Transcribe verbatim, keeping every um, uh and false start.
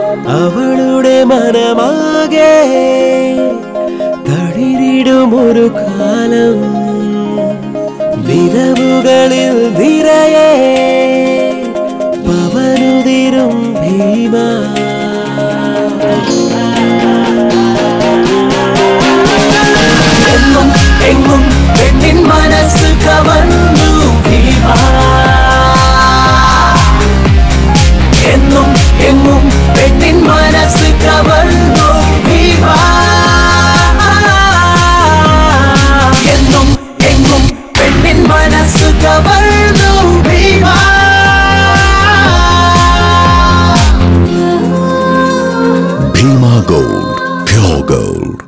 അവളുടെ മനമാകെ തളിരിടുമൊരു കാലം നിലവുകളിൽ നിറയെ പവനുതിരും ഭീമ എന്നും എങ്ങും പെണ്ണിൻ മനസ്സ് കവർന്നു ഭീമ എന്നും എങ്ങും പെണ്ണിൻ മനസ്സ് കവർന്നു ഭീമ എന്നും എങ്ങും പെണ്ണിൻ മനസ്സ് കവർന്നു Bhima Bhima Gold, pure gold.